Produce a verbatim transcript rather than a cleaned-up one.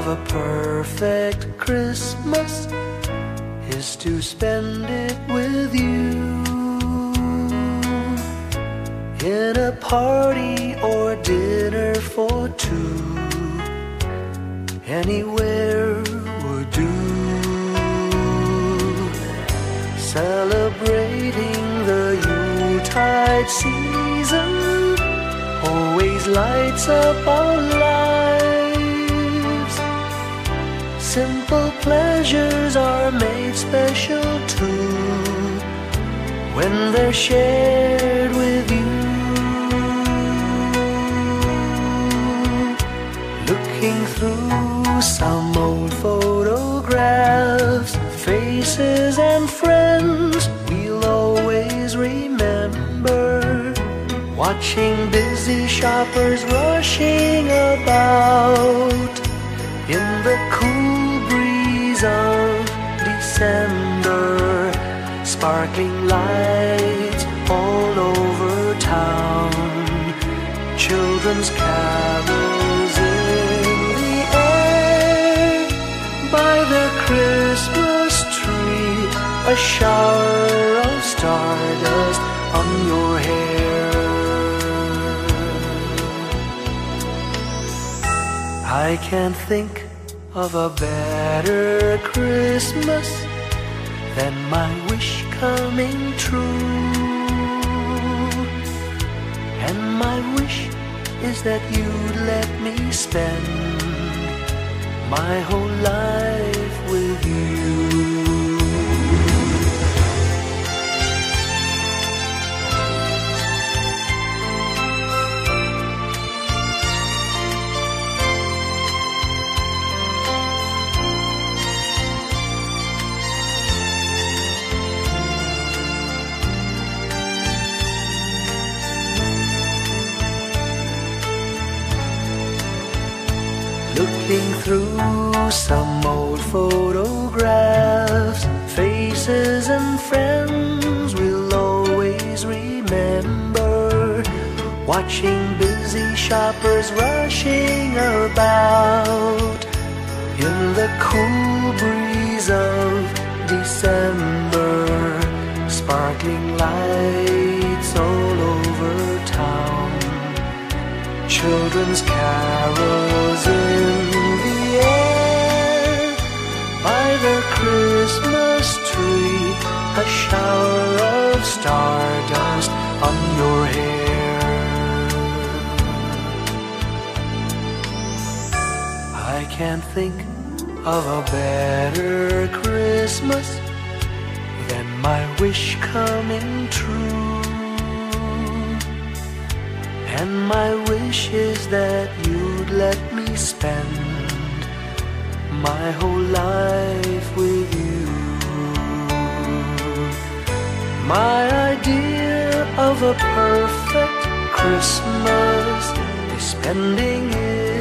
of a perfect Christmas is to spend it with you, in a party or dinner for two. Anywhere would do. Celebrating the yuletide season always lights up our lives. Simple pleasures are made special too when they're shared with you. Looking through some old photographs, faces and friends we'll always remember. Watching busy shoppers rushing about in the cool breeze of December. Sparkling lights all over town, children's carols in the air. By the Christmas tree, a shower of stardust on your hair. I can't think of a better Christmas than my wish coming true. And my wish is that you'd let me spend my whole life with you. Looking through some old photographs, faces and friends we'll always remember. Watching busy shoppers rushing about in the cool breeze of December. Sparkling lights all over town, children's carols in the air. By the Christmas tree, a shower of stardust on your hair. I can't think of a better Christmas than my wish coming true. And my wish is that you'd let me spend my whole life with you. My idea of a perfect Christmas is spending it